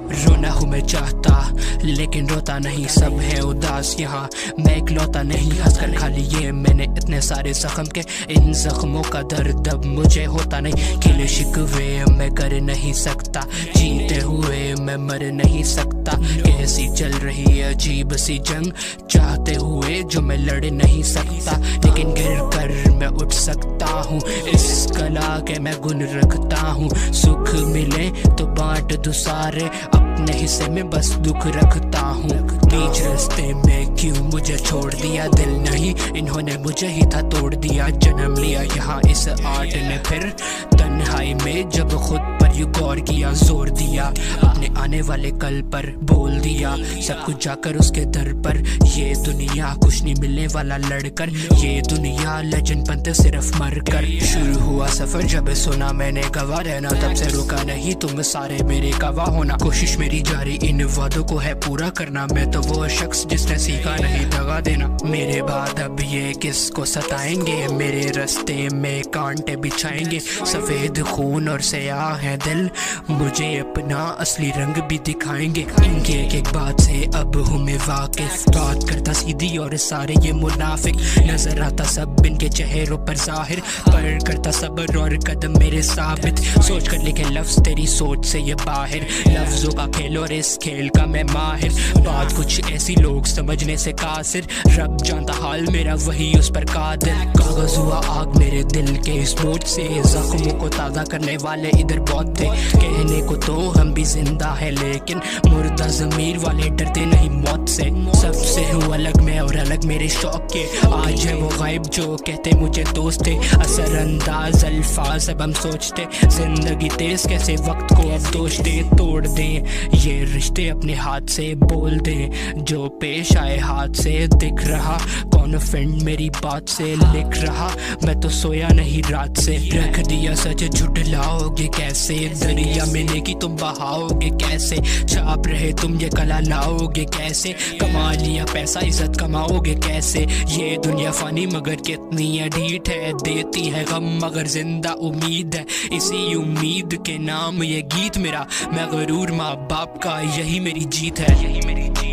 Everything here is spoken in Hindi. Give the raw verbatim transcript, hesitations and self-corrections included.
रोना हूँ मैं चाहता लेकिन रोता नहीं, सब है उदास यहाँ, मैं इकलौता नहीं। हंसकर खाली ये मैंने इतने सारे जख्म के, इन जख्मों का दर्द अब मुझे होता नहीं। गिले शिकवे मैं कर नहीं सकता, जीते हुए मैं मर नहीं सकता। कैसी चल रही है अजीब सी जंग, चाहते हुए जो मैं लड़ नहीं सकता, लेकिन गिर कर मैं उठ सकता हूँ। इस कला के मैं गुण रखता हूँ, सुख मिले तो बांट दूं सारे, अपने हिस्से में बस दुख रखता हूँ। बीच रास्ते में क्यों मुझे छोड़ दिया, दिल नहीं इन्होंने मुझे ही था तोड़ दिया। जन्म लिया यहाँ इस आर्ट ने फिर तन्हाई में, जब खुद पर यू गौर किया, जोर दिया अपने आने वाले कल पर, बोल दिया सब कुछ जाकर उसके दर पर। ये दुनिया कुछ नहीं मिलने वाला लड़कर, ये दुनिया लेजेंड बनते सिर्फ मर कर। शुरू हुआ सफर जब सुना मैंने गवाह रहना, तब से रुका नहीं तुम सारे मेरे गवाह होना। कोशिश मेरी जारी इन वादों को है पूरा करना, मैं तो वो शख्स जिसने सीखा नहीं दगा देना। मेरे बाद अब ये किसको सताएंगे, मेरे रास्ते में कांटे बिछाएंगे। सफेद खून और स्याह है दिल, मुझे अपना असली रंग भी दिखाएंगे। इनके एक एक बात से अब हूँ मैं वाकिफ, बात करता सीधी और सारे ये मुनाफिक, नजर आता सब इनके चेहरों पर जाहिर, पर करता सब्र और कदम मेरे साबित। सोच कर लिखे लफ्ज तेरी सोच से ये बाहर, लफ्जों का खेल और इस खेल का मैं माहिर। बात कुछ ऐसी लोग समझने से कासिर, रब जानता हाल मेरा वही उस पर कादिर। कागज हुआ आग मेरे दिल के इस बोझ से, जख्मों को ताज़ा करने वाले इधर बहुत थे। कहने को तो हम भी जिंदा है लेकिन मुर्दा ज़मीर वाले डरते नहीं मौत से। सबसे हूँ अलग मैं और अलग मेरे शौक के, आज है वो गायब जो कहते मुझे दोस्त थे। असरअंदाज अल्फाज अब हम सोचते, जिंदगी तेज कैसे वक्त को अब दोष दे। तोड़ दें ये रिश्ते अपने हाथ से, बोल दें जो पेश आए हाथ से। दिख रहा कौन फ्रेंड मेरी बात से, लिख रहा मैं तो सोया नहीं रात से। रख दिया सच झुठलाओगे कैसे, दरिया में लेगी तुम बहाओगे कैसे। छाप रहे तुम ये कला लाओगे कैसे, कमा लिया पैसा इज्जत कमाओगे कैसे। ये दुनिया फानी मगर कितनी अडीट है, देती है गम मगर जिंदा उम्मीद है। इसी उम्मीद के नाम ये गीत मेरा, मैं गरूर माँ बाप का यही मेरी जीत है, यही मेरी जीत।